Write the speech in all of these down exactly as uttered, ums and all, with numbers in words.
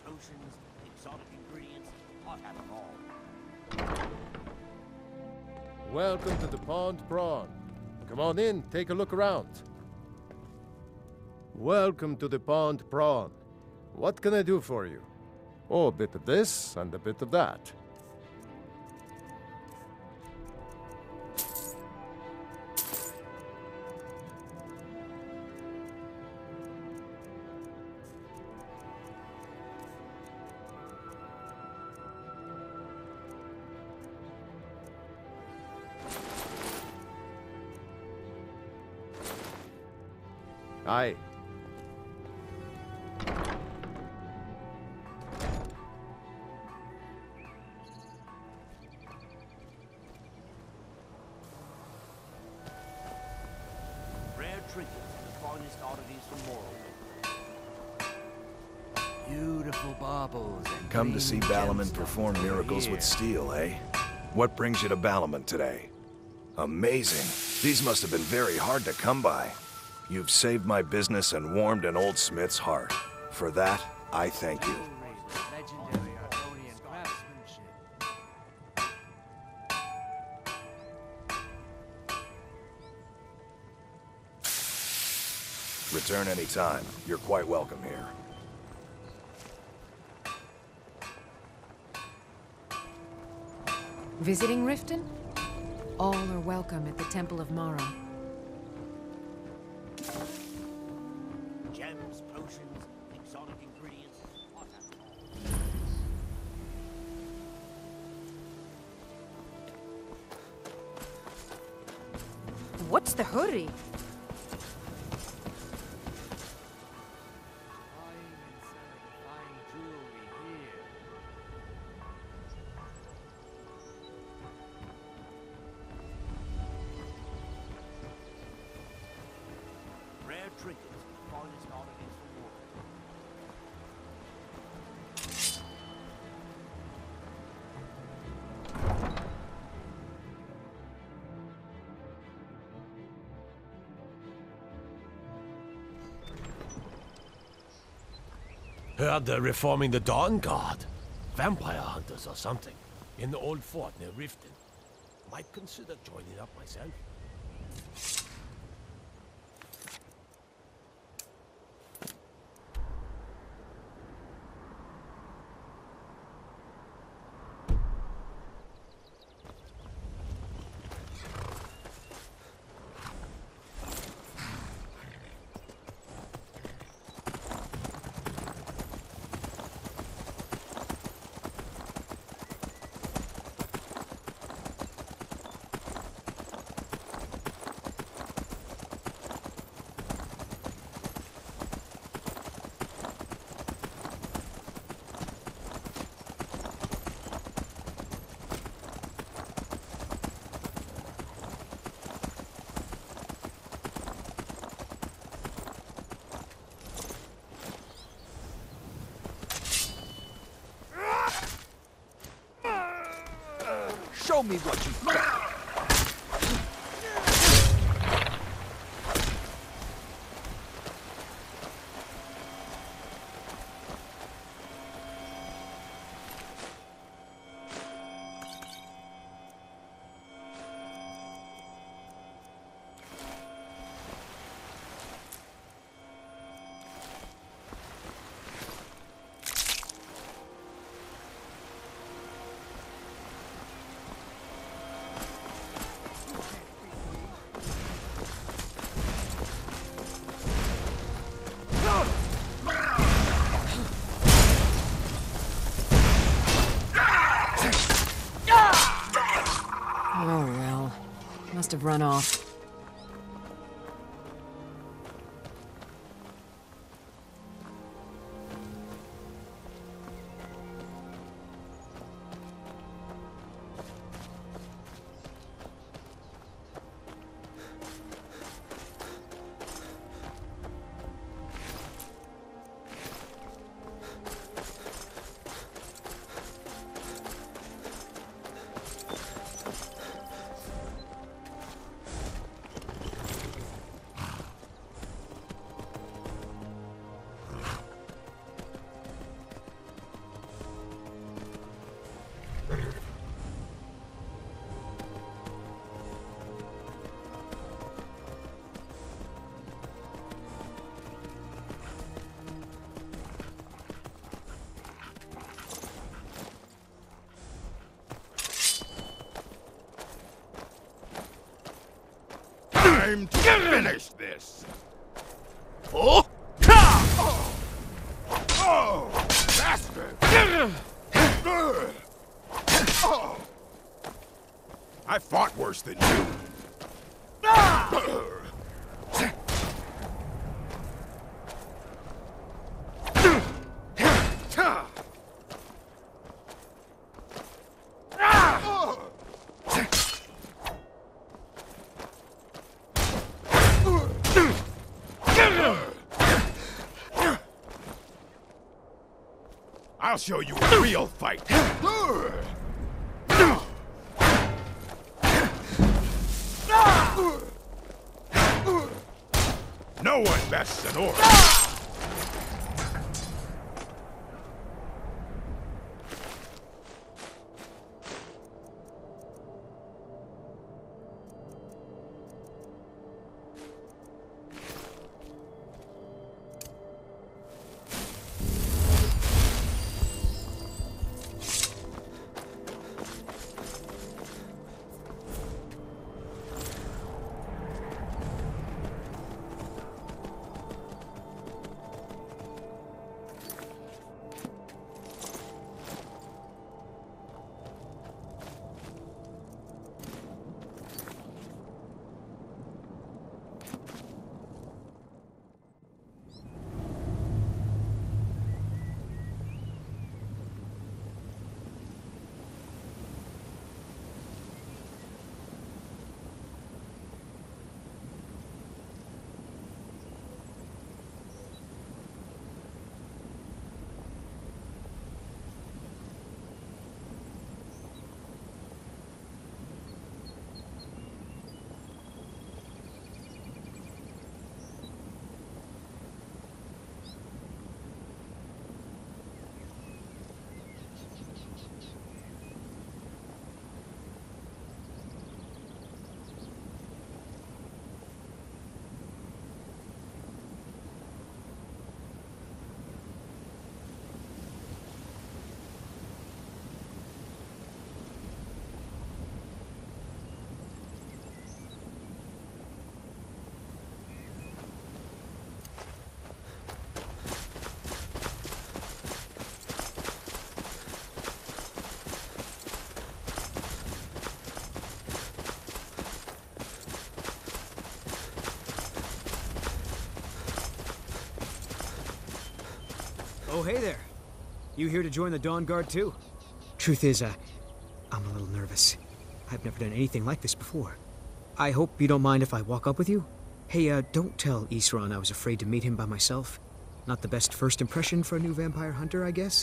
potions, exotic ingredients, I'll have them all. Welcome to the Pond Prawn. Come on in, take a look around. Welcome to the Pond Prawn. What can I do for you? Oh, a bit of this and a bit of that. Aye. Rare trinkets, the finest oddities from Morrowind. Beautiful baubles and Come to see Balamon perform miracles with steel, eh? What brings you to Balamon today? Amazing. These must have been very hard to come by. You've saved my business and warmed an old smith's heart. For that, I thank you. Legendary Argonian craftsmanship. Return anytime. You're quite welcome here. Visiting Riften? All are welcome at the Temple of Mara. Gems, potions, exotic ingredients, I'll have them all. What's the hurry? Rare trinkets, the finest oddities from Morrowind. Heard they're reforming the Dawn Guard. Vampire hunters or something. In the old fort near Riften. Might consider joining up myself. Show me what you've got. Oh well. Must have run off. Time to finish this! Oh! Oh! Oh! Bastard! Oh! I fought worse than you. I'll show you a real fight. No one bests an orc. Oh, hey there. You here to join the Dawn Guard, too? Truth is, uh, I'm a little nervous. I've never done anything like this before. I hope you don't mind if I walk up with you? Hey, uh, don't tell Isran I was afraid to meet him by myself. Not the best first impression for a new vampire hunter, I guess?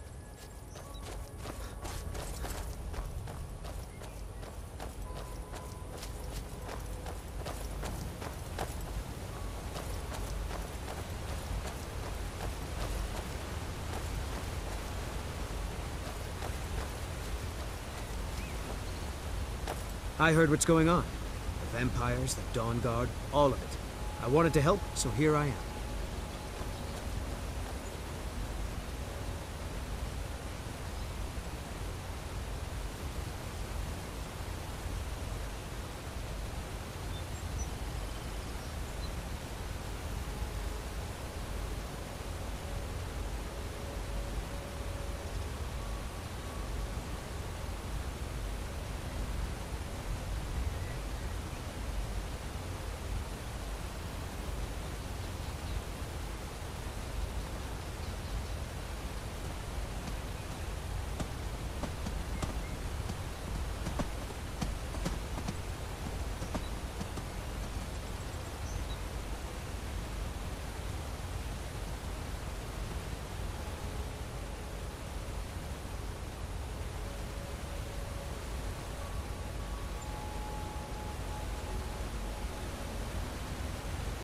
I heard what's going on. The vampires, the Dawn Guard, all of it. I wanted to help, so here I am.